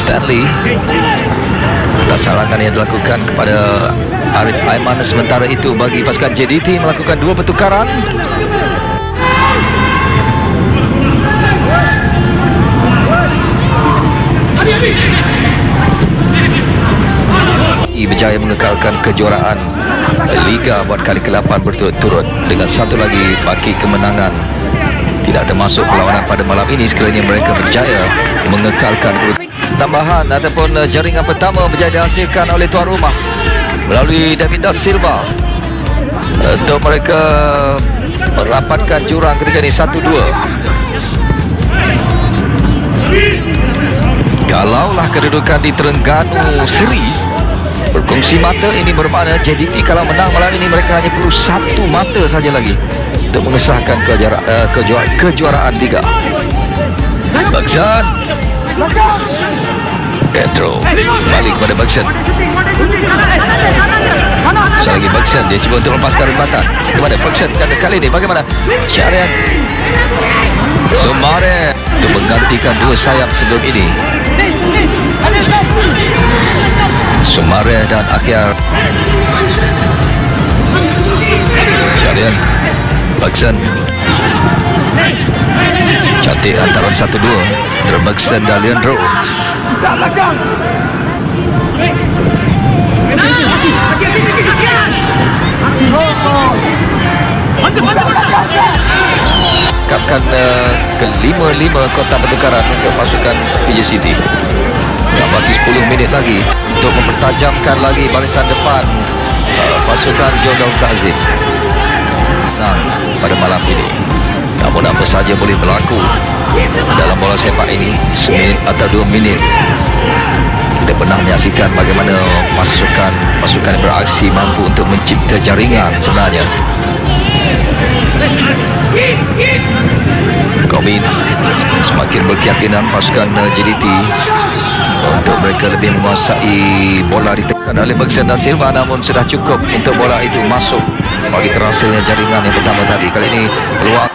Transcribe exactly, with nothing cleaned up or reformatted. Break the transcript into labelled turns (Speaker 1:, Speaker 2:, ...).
Speaker 1: Stanley. Tak salangan yang dilakukan kepada Arif Aiman. Sementara itu bagi pasukan J D T melakukan dua pertukaran. Berjaya mengekalkan kejuaraan Liga buat kali ke lapan berturut-turut dengan satu lagi baki kemenangan. Tidak termasuk perlawanan pada malam ini sekiranya mereka berjaya mengekalkan tambahan ataupun jaringan pertama berjaya dihasilkan oleh tuan rumah melalui Davinda Silva untuk mereka merapatkan jurang ketika ini satu dua. Kalaulah kedudukan di Terengganu Seri berkongsi mata, ini bermakna J D T kalau menang malam ini mereka hanya perlu satu mata saja lagi untuk mengesahkan kejuara, uh, kejuara, kejuaraan Liga. Baksan Pedro balik kepada Baksan. Sekali lagi Baksan, dia cuba untuk melepaskan rembatan kepada Baksan. Kali ini bagaimana Syarian Sumare untuk menggantikan dua sayap sebelum ini. Sumare dan Akhir Syarian Baksan. Cantik antaran satu dua antara Baksan dan Leandro. Kapkan uh, kelima-lima kotak pertukaran untuk pasukan P J City. Bagi sepuluh minit lagi untuk mempertajamkan lagi barisan depan uh, pasukan Jondol Tazim. Nah, pada malam ini namun apa saja boleh berlaku dalam bola sepak ini. Seminit atau dua minit kita pernah menyaksikan bagaimana pasukan pasukan beraksi mampu untuk mencipta jaringan sebenarnya. Komin semakin berkeyakinan pasukan J D T untuk mereka lebih menguasai bola ditekan oleh Baksan dan Silva, namun sudah cukup untuk bola itu masuk bagi terhasilnya jaringan yang pertama tadi. Kali ini peluang